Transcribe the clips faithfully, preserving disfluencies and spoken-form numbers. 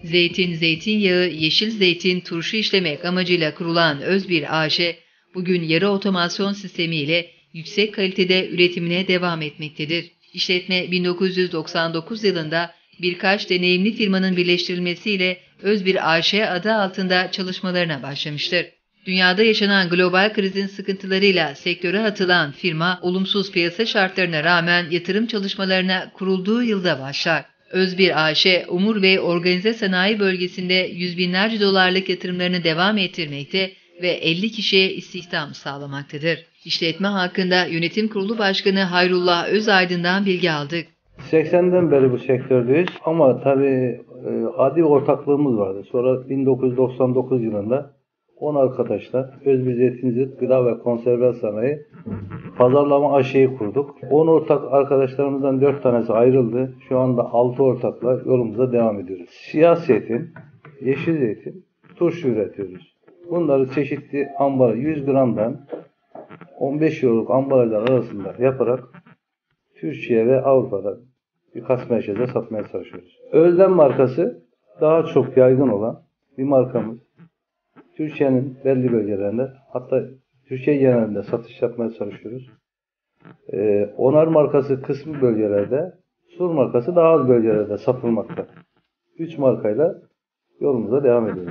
Zeytin, zeytinyağı, yeşil zeytin, turşu işlemek amacıyla kurulan Özbir A Ş, bugün yarı otomasyon sistemiyle yüksek kalitede üretimine devam etmektedir. İşletme bin dokuz yüz doksan dokuz yılında birkaç deneyimli firmanın birleştirilmesiyle Özbir A Ş adı altında çalışmalarına başlamıştır. Dünyada yaşanan global krizin sıkıntılarıyla sektöre atılan firma, olumsuz piyasa şartlarına rağmen yatırım çalışmalarına kurulduğu yılda başlar. Özbir A Ş, Umur Bey Organize Sanayi Bölgesi'nde yüz binlerce dolarlık yatırımlarını devam ettirmekte ve elli kişiye istihdam sağlamaktadır. İşletme hakkında Yönetim Kurulu Başkanı Hayrullah Özaydın'dan bilgi aldık. seksenden beri bu sektördeyiz ama tabii adi ortaklığımız vardı. Sonra bin dokuz yüz doksan dokuz yılında on arkadaşla Özbir Zeytincilik Gıda ve Konserve Sanayi Pazarlama A Ş'yi kurduk. on ortak arkadaşlarımızdan dört tanesi ayrıldı. Şu anda altı ortakla yolumuza devam ediyoruz. Siyah zeytin, yeşil zeytin, turşu üretiyoruz. Bunları çeşitli ambar yüz gramdan on beş euroluk ambalajlar arasında yaparak Türkiye ve Avrupa'da birkaç merkeze satmaya çalışıyoruz. Özlem markası daha çok yaygın olan bir markamız. Türkiye'nin belli bölgelerinde, hatta Türkiye genelinde satış yapmaya çalışıyoruz. Ee, Onar markası kısmı bölgelerde, Sur markası daha az bölgelerde satılmakta. Üç markayla yolumuza devam ediyoruz.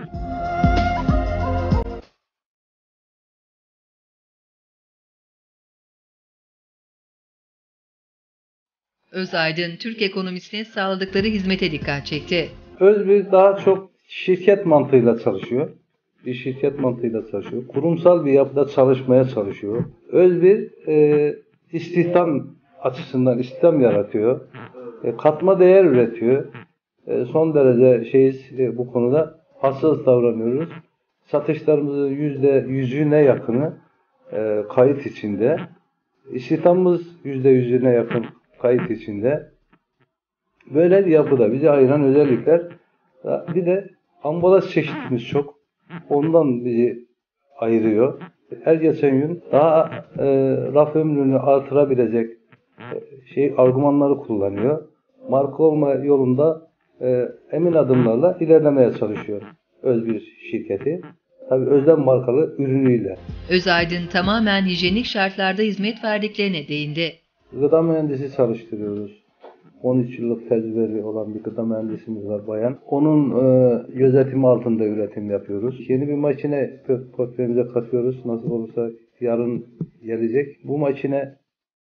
Özaydın, Türk ekonomisine sağladıkları hizmete dikkat çekti. Özbir daha çok şirket mantığıyla çalışıyor. Bir şirket mantığıyla çalışıyor. Kurumsal bir yapıda çalışmaya çalışıyor. Özbir e, istihdam açısından istihdam yaratıyor. E, katma değer üretiyor. E, son derece şeyiz e, bu konuda hassas davranıyoruz. Satışlarımızın yüzde yüzüne yakını e, kayıt içinde. İstihdamımız yüzde yüzüne yakın kayıt içinde. Böyle bir yapıda bizi ayıran özellikler. Bir de ambalaj çeşitimiz çok. Ondan bizi ayırıyor. Her geçen gün daha e, raf ömrünü artırabilecek e, şey argümanları kullanıyor. Marka olma yolunda e, emin adımlarla ilerlemeye çalışıyor Özbir şirketi. Tabii Özlem markalı ürünüyle. Özaydın tamamen hijyenik şartlarda hizmet verdiklerine değindi. Gıda mühendisi çalıştırıyoruz. on üç yıllık tecrübeli olan bir gıda mühendisimiz var bayan. Onun e, gözetimi altında üretim yapıyoruz. Yeni bir makine portföyümüze katıyoruz. Nasıl olursa yarın gelecek. Bu makine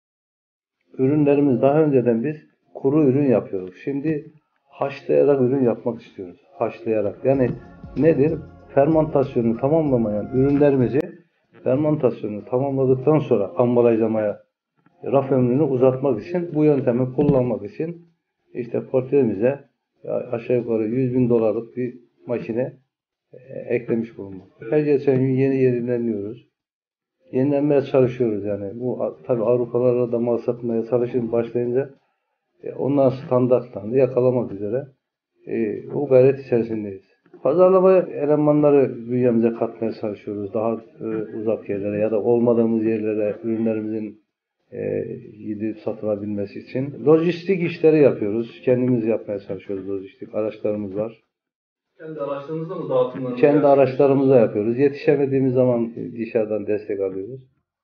ürünlerimiz daha önceden biz kuru ürün yapıyoruz. Şimdi haşlayarak ürün yapmak istiyoruz. Haşlayarak. Yani nedir? Fermentasyonu tamamlamayan ürünlerimizi fermentasyonu tamamladıktan sonra ambalajlamaya, raf ömrünü uzatmak için, bu yöntemi kullanmak için işte portföyümüze aşağı yukarı yüz bin dolarlık bir makine e, eklemiş bulunmakta. Her geçen gün yeni yenileniyoruz. Yenilenmeye çalışıyoruz yani. Bu tabii Avrupalarla da mal satmaya çalışın başlayınca e, onların standartlarını yakalamak üzere e, o gayret içerisindeyiz. Pazarlama elemanları bünyemize katmaya çalışıyoruz. Daha e, uzak yerlere ya da olmadığımız yerlere ürünlerimizin E, gidip satılabilmesi için. Lojistik işleri yapıyoruz. Kendimiz yapmaya çalışıyoruz lojistik. Araçlarımız var. Kendi araçlarınızda mı dağıtımlarınızı? Kendi araçlarımızla yapıyoruz. Yetişemediğimiz zaman dışarıdan destek alıyoruz.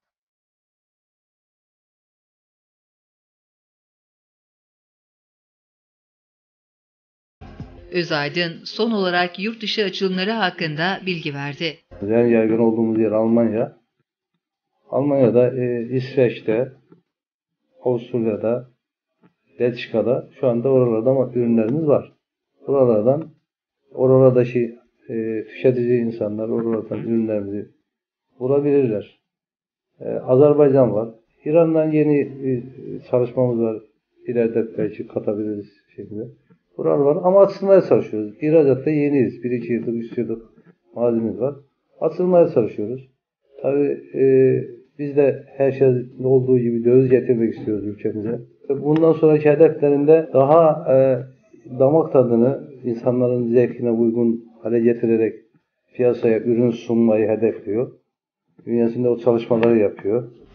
Özaydın son olarak yurt dışı açılımları hakkında bilgi verdi. En yaygın olduğumuz yer Almanya. Almanya'da, e, İsveç'te, Avusturya'da, Belçika'da şu anda oralarda ürünlerimiz var. Oralardan, oralardaki e, tüketici insanlar oralardan ürünlerimizi bulabilirler. E, Azerbaycan var. İran'dan yeni bir çalışmamız var. İleride belki katabiliriz şekilde. Buralar var ama açılmaya çalışıyoruz. İhracatta yeniyiz. Bir iki yıllık, üç yıllık malzememiz var. Açılmaya çalışıyoruz. Tabii e, biz de her şey olduğu gibi döviz getirmek istiyoruz ülkemize. Bundan sonraki hedeflerinde daha e, damak tadını insanların zevkine uygun hale getirerek piyasaya ürün sunmayı hedefliyor. Dünyasında o çalışmaları yapıyor.